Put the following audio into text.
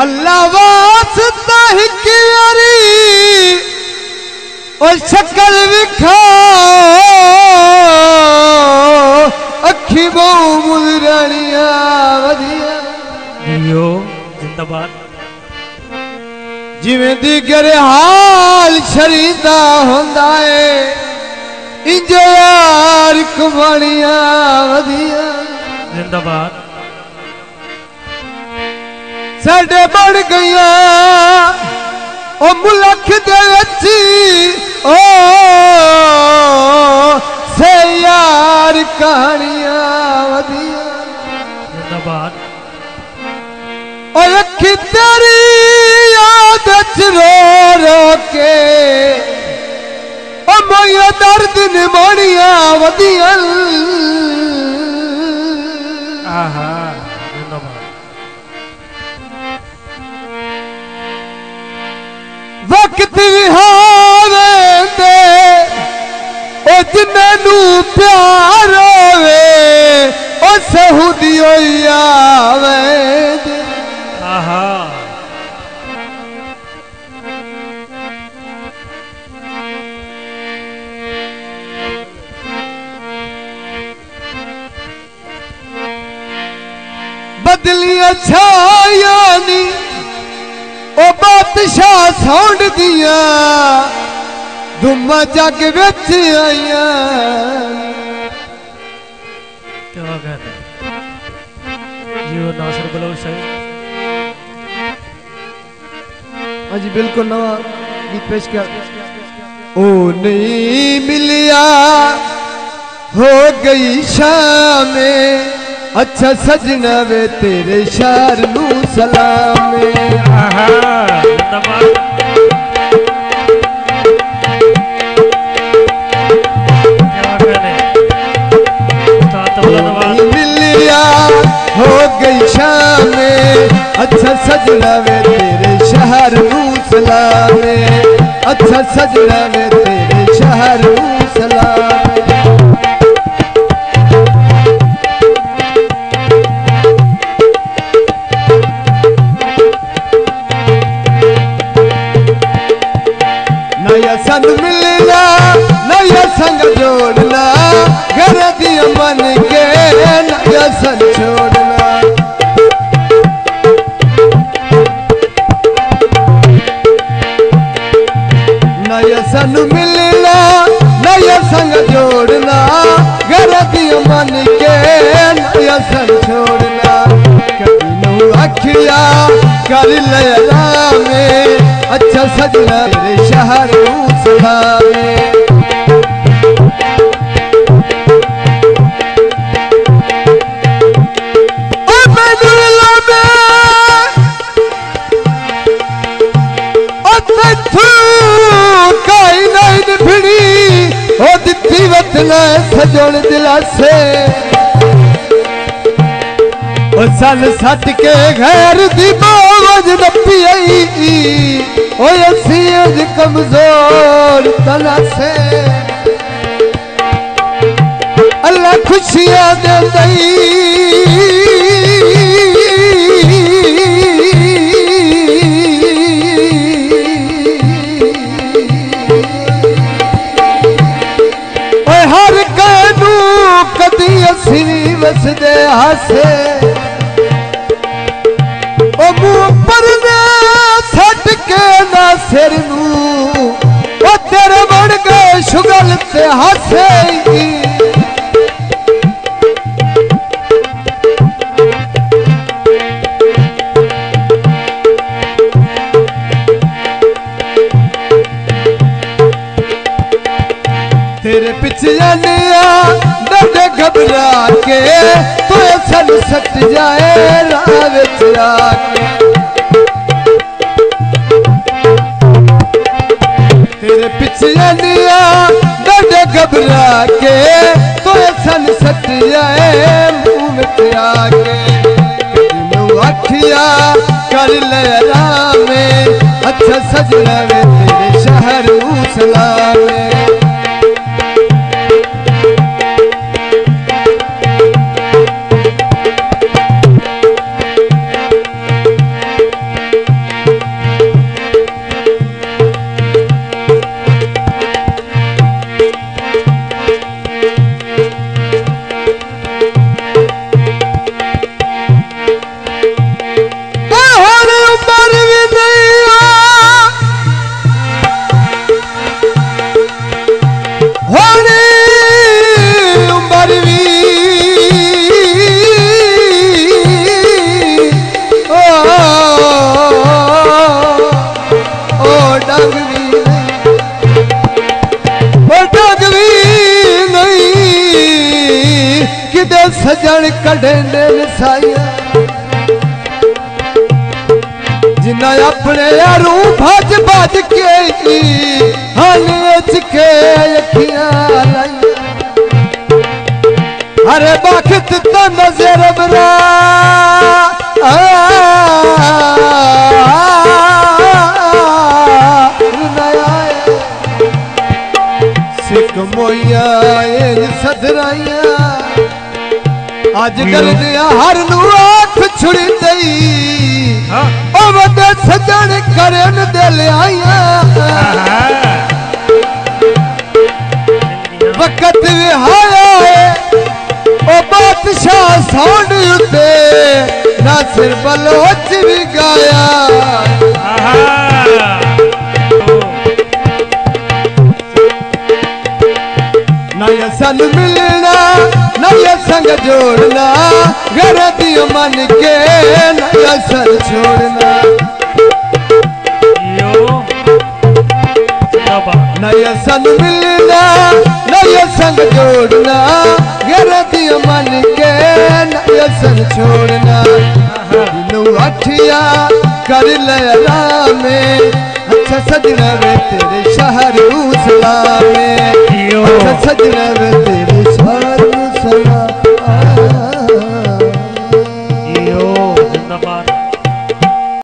अल्लाह वास्ता ही क्यारी और शक्ल विखा अखी बहु मुदरानिया वधिया जिंदाबाद जिवें दिगर हाल शरीदा होंदा है इंज यार कुमारिया वधिया जिंदाबाद साडे बढ़ गया ओ मुल्क दे विच ओ से यार कहानियां वधिया जिंदाबाद ओ अखी तेरी याद च रो रो के ओ मोया दर्द निमानिया वधिया आहा जिंदाबाद वक्त विहावे दे ओ जिन्नू प्यार होवे ओ सहूदी आवे दे आहा बदलियां छायानी ओ बादशाह सौंड दिया दुमा जग विच आईया क्या कहते जीओ नासिर बलोच साहब हाँ जी बिल्कुल नवा गीत पेश किया ओ नहीं मिलिया हो गई शामे अच्छा सजना वे तेरे शार नू सलाम आहा जिंदाबाद मिलिया हो गई शाम अच्छा सजना वे तेरे शहर नू सलाम अच्छा सजना वे तेरे शहर नू सलाम नया संग मिलना नया संग जोड़ना घर दिया मन के नया संग छोड़ना नया संग मिलना नया संग जोड़ना घर दिया मन के नया संग छोड़ना कभी नू अखिया कर लया में अच्छा सजना तेरे शहर नू सलामे ओ मैनूला में ओ तू काई नहीं भिड़ी ओ दित्ती वतना सजण दिलासे ओ सन सट के घर दी बावज नपी आई ओ असीज कमजोर तना से अल्लाह खुशियां दे दई ओ हर कानू कदी असी वसदे हासे ओ मुंह पर ने छट के ना सिर नू ओ तेरे बन गए शुगल ते हासे तेरे पिछे जानिया डरे घबरा के तो सन सट जाए राह विच आके तेरे पिछे जानिया डरे घबरा के तो सन सट जाए मुंह विच आके कदी अखिया कर ले रामे अच्छा सजना वे तेरे शहर नू सलामे सजन कढ़े साइया जिन्ना अपने यारू भज भज के हने के अखियां लाइया अरे बखत तो नजर बरा सिख मोइया सदराइया अज कर दिया हर नू आँख छुड़ी दई सजन करन दे लिया वक़्त भी आया ओ बादशाह साउंड उते नासिर बलोच भी गाया ना ये सन मिलना ना ये संग जोड़ना घर दियो मन के ना ये सन छोड़ना ना ये सन मिलना ना ये संग जोड़ना घर दियो मन के ना ये सन छोड़ना दिनों अठिया कर ले में अच्छा सजना वे तेरे शहर सलामे अच्छा सजना